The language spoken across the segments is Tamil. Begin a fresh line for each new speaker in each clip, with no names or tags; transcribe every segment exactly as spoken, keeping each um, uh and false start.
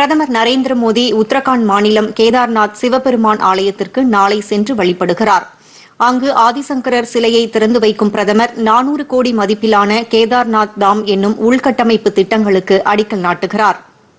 பிரதமர் நரேந்திர மோடி உத்தரகாண்ட் மாநிலம் கேதார்நாத் சிவபெருமான் ஆலயத்திற்கு நாளை சென்று வழிபடுகிறார். அங்கு ஆதிசங்கரர் சிலையை திறந்து வைக்கும் பிரதமர் நானூறு கோடி மதிப்பிலான கேதார்நாத் தாம் என்னும் உள்கட்டமைப்பு திட்டங்களுக்கு அடிக்கல் நாட்டுகிறார்.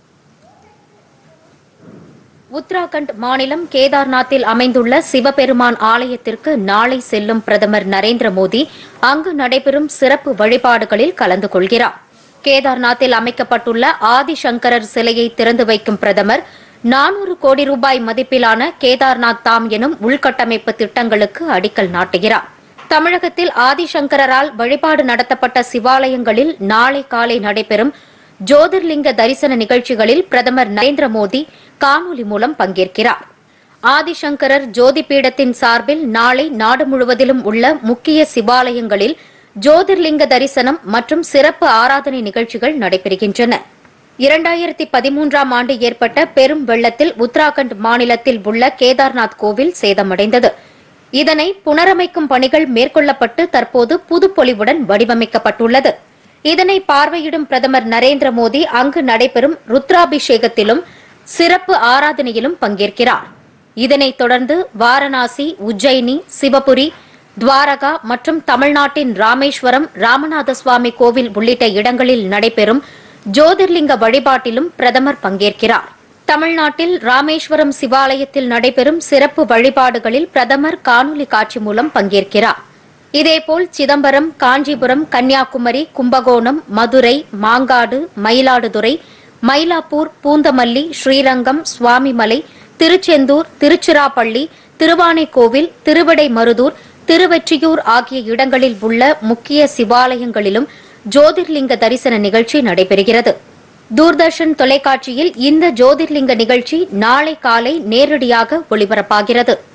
உத்தராகண்ட் மாநிலம் கேதார்நாத்தில் அமைந்துள்ள சிவபெருமான் ஆலயத்திற்கு நாளை செல்லும் பிரதமர் நரேந்திர மோடி அங்கு நடைபெறும் சிறப்பு வழிபாடுகளில் கலந்து கொள்கிறார். கேதார்நாத்தில் அமைக்கப்பட்டுள்ள ஆதிசங்கரர் சிலையை திறந்து வைக்கும் பிரதமர் நானூறு கோடி ரூபாய் மதிப்பிலான கேதார்நாத் தாம் எனும் உள்கட்டமைப்பு திட்டங்களுக்கு அடிக்கல் நாட்டுகிறார். தமிழகத்தில் ஆதிசங்கரால் வழிபாடு நடத்தப்பட்ட சிவாலயங்களில் நாளை காலை நடைபெறும் ஜோதிர்லிங்க தரிசன நிகழ்ச்சிகளில் பிரதமர் நரேந்திர மோடி காணொலி மூலம் பங்கேற்கிறார். ஆதிசங்கரர் ஜோதிபீடத்தின் சார்பில் நாளை நாடு முழுவதிலும் உள்ள முக்கிய சிவாலயங்களில் ஜோதிர்லிங்க தரிசனம் மற்றும் சிறப்பு ஆராதனை நிகழ்ச்சிகள் நடைபெறுகின்றன. இரண்டாயிரத்தி பதிமூன்றாம் ஆண்டு ஏற்பட்ட பெரும் வெள்ளத்தில் உத்தராகண்ட் மாநிலத்தில் உள்ள கேதார்நாத் கோவில் சேதமடைந்தது. இதனை புனரமைக்கும் பணிகள் மேற்கொள்ளப்பட்டு தற்போது புதுப்பொலிவுடன் வடிவமைக்கப்பட்டுள்ளது. இதனை பார்வையிடும் பிரதமர் நரேந்திர மோடி அங்கு நடைபெறும் ருத்ராபிஷேகத்திலும் சிறப்பு ஆராதனையிலும் பங்கேற்கிறார். இதனைத் தொடர்ந்து வாரணாசி, உஜ்ஜயினி, சிவபுரி, துவாரகா மற்றும் தமிழ்நாட்டின் ராமேஸ்வரம், ராமநாத சுவாமி கோவில் உள்ளிட்ட இடங்களில் நடைபெறும் ஜோதிர்லிங்க வழிபாட்டிலும் பிரதமர் பங்கேற்கிறார். தமிழ்நாட்டில் ராமேஸ்வரம் சிவாலயத்தில் நடைபெறும் சிறப்பு வழிபாடுகளில் பிரதமர் காணொலி காட்சி மூலம் பங்கேற்கிறார். இதேபோல் சிதம்பரம், காஞ்சிபுரம், கன்னியாகுமரி, கும்பகோணம், மதுரை, மாங்காடு, மயிலாடுதுறை, மயிலாப்பூர், பூந்தமல்லி, ஸ்ரீரங்கம், சுவாமிமலை, திருச்செந்தூர், திருச்சிராப்பள்ளி, திருவானைக்கோவில், திருவிடைமருதூர், திருவெற்றியூர் ஆகிய இடங்களில் உள்ள முக்கிய சிவாலயங்களிலும் ஜோதிர்லிங்க தரிசன நிகழ்ச்சி நடைபெறுகிறது. தூர்தர்ஷன் தொலைக்காட்சியில் இந்த ஜோதிர்லிங்க நிகழ்ச்சி நாளை காலை நேரடியாக ஒளிபரப்பாகிறது.